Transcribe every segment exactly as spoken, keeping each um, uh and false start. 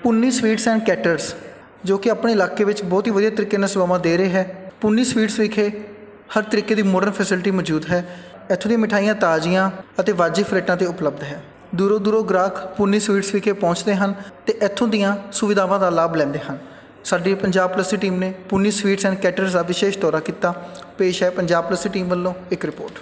Punni sweets and caterers जो कि अपने इलाके में बहुत ही वधिया तरीके नाल सेवावां दे रहे हैं। पुन्नी स्वीट्स विखे हर तरीके की मॉडर्न फैसिलिटी मौजूद है। इत्थों दी मिठाइयां ताज़ियां अते वाजिब रेटां ते उपलब्ध है। दूरों दूरों ग्राहक पुन्नी स्वीट्स विखे पहुँचते हैं ते इत्थों दीयां सुविधावां दा लाभ लैंदे हैं। साडी पंजाब प्लस दी टीम ने पुन्नी स्वीट्स एंड कैटरस का विशेष दौरा किया। पेश है पंजाब प्लस दी टीम वालों एक रिपोर्ट।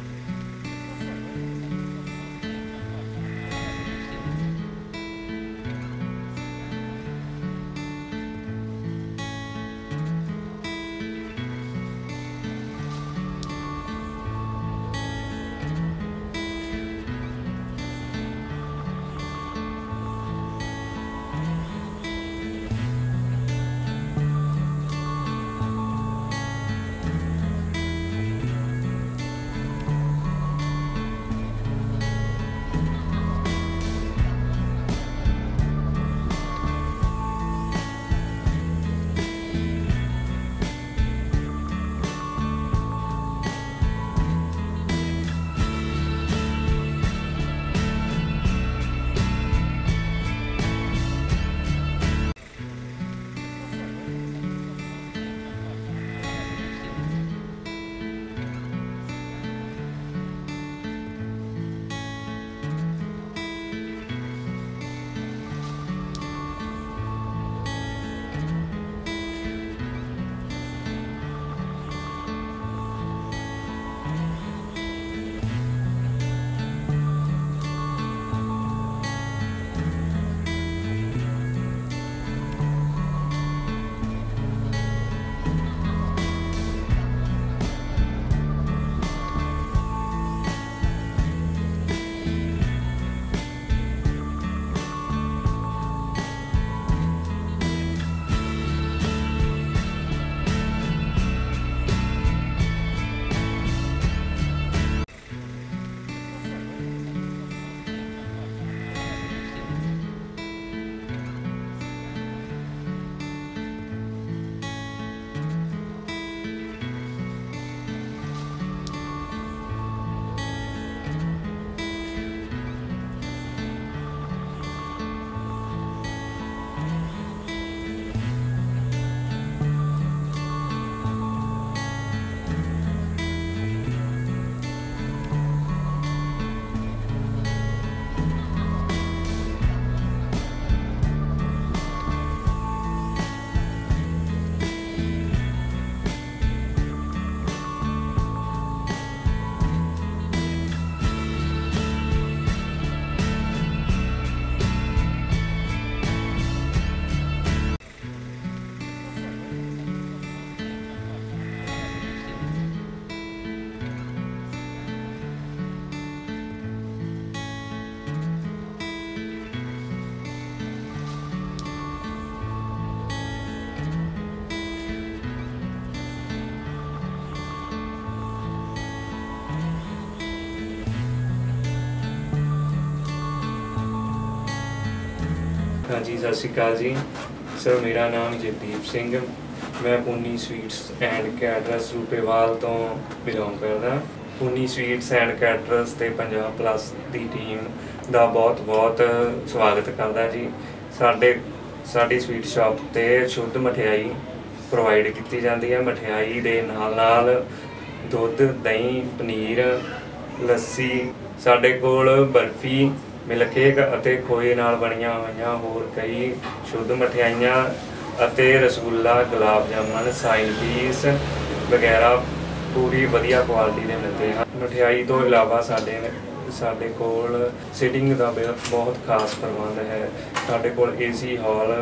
हाँ जी, सत श्री अकाल जी सर। मेरा नाम जगदीप सिंह, मैं Punni sweets and caterers Rupewal तो बिलोंग करदा। पुन्नी स्वीट्स एंड कैटरस ते पंजाब प्लस दी टीम दा बहुत बहुत स्वागत करदा जी। साडे साडी स्वीट शॉप ते शुद्ध मठियाई प्रोवाइड की जाती है। मठियाई दे नाल नाल दुध, दही, पनीर, लस्सी, साडे कोल बर्फी, मिल्क केक अते खोए नाल बणियां होईयां होर कई शुद्ध मठियाइयां अते रसगुल्ला, गुलाब जामुन, साइन पीस वगैरह पूरी वधिया क्वालिटी दे मिलते हैं। मठियाई तो इलावा साडे साडे कोल सिटिंग का बहुत खास प्रबंध है। साडे कोल ए सी हॉल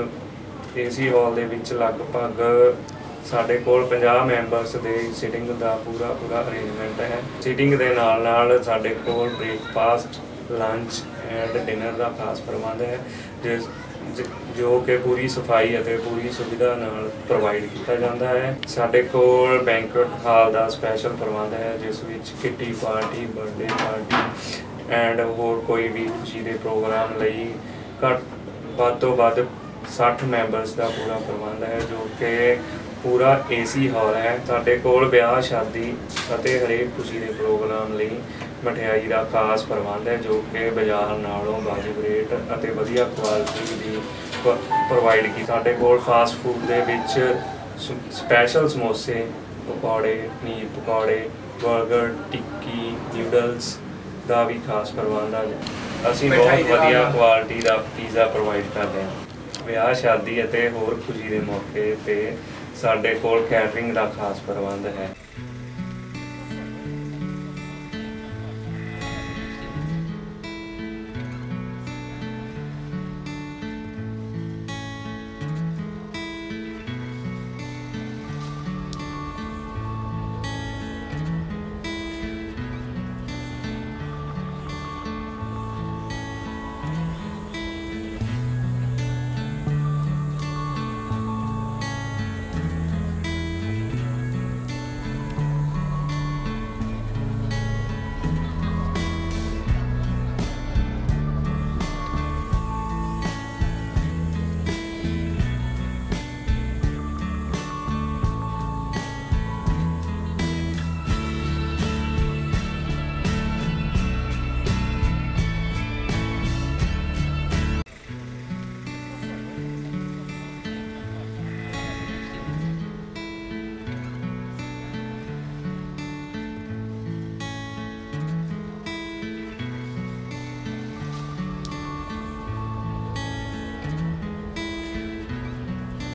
ए सी हॉल दे विच लगभग साडे कोल पचास मैंबरस दे सिटिंग का पूरा पूरा अरेंजमेंट है। सिटिंग दे नाल नाल साडे कोल ब्रेकफास्ट, लंच एंड डिनर का खास प्रबंध है जिस जो कि पूरी सफाई और पूरी सुविधा नाल प्रोवाइड किया जाता है। साडे कोल बैंकुएट हाल का स्पैशल प्रबंध है जिस विच kitty party, birthday party and होर कोई भी खुशी के प्रोग्राम लई घट वध तो वध साठ मैंबरस का पूरा प्रबंध है जो कि पूरा ए सी हॉल है। साडे कोल ब्याह शादी अते हरेक खुशी के प्रोग्राम लई मठियाई का खास प्रबंध है जो कि बाजार नालों वाजिब रेट अते वधिया क्वालिटी की ਪ੍ਰੋਵਾਈਡ ਕੀਤੀ। ਸਾਡੇ ਕੋਲ ਫਾਸਟ ਫੂਡ ਦੇ ਵਿੱਚ ਸਪੈਸ਼ਲ ਸਮੋਸੇ, ਪਕੌੜੇ, ਪਨੀਰ ਪਕੌੜੇ, ਬਰਗਰ, ਟਿੱਕੀ, ਨਿਊਡਲਸ ਦਾ ਵੀ ਖਾਸ ਪ੍ਰਬੰਧ ਹੈ। ਅਸੀਂ ਬਹੁਤ ਵਧੀਆ ਕੁਆਲਿਟੀ ਦਾ ਪੀਜ਼ਾ ਪ੍ਰੋਵਾਈਡ ਕਰਦੇ ਹਾਂ। ਵਿਆਹ ਸ਼ਾਦੀ ਅਤੇ ਹੋਰ ਖੁਸ਼ੀ ਦੇ ਮੌਕੇ 'ਤੇ ਸਾਡੇ ਕੋਲ ਕੈਟਰਿੰਗ ਦਾ ਖਾਸ ਪ੍ਰਬੰਧ ਹੈ।